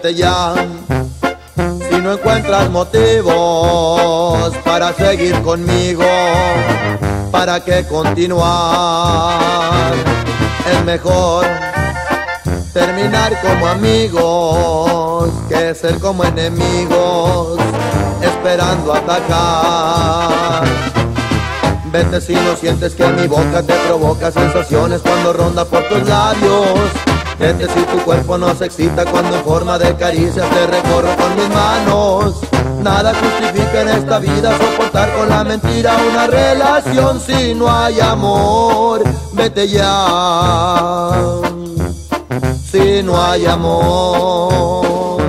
vete ya. Si no encuentras motivos para seguir conmigo, ¿para qué continuar? Es mejor terminar como amigos que ser como enemigos, esperando atacar. Vete si no sientes que mi boca te provoca sensaciones cuando ronda por tus labios. Vete si tu cuerpo no se excita cuando en forma de caricias te recorro con mis manos. Nada justifica en esta vida soportar con la mentira una relación si no hay amor. Vete ya, si no hay amor.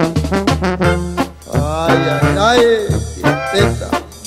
Ay, ay, ay, quietita.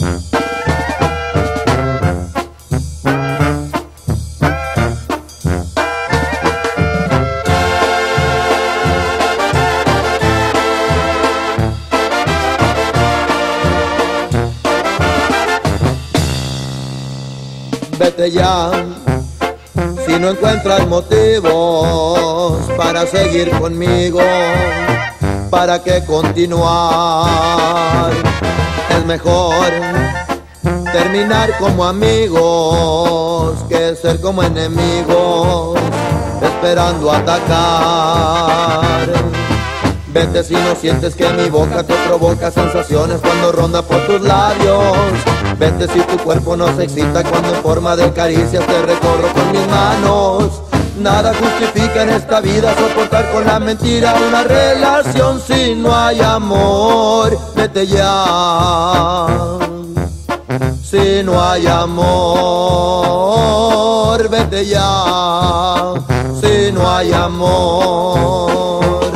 Vete ya, si no encuentras motivos para seguir conmigo, ¿para qué continuar? Es mejor terminar como amigos que ser como enemigos, esperando atacar. Vete si no sientes que mi boca te provoca sensaciones cuando ronda por tus labios. Vete si tu cuerpo no se excita cuando en forma de caricias te recorro con mis manos. Nada justifica en esta vida soportar con la mentira una relación si no hay amor. Vete ya, si no hay amor. Vete ya, si no hay amor.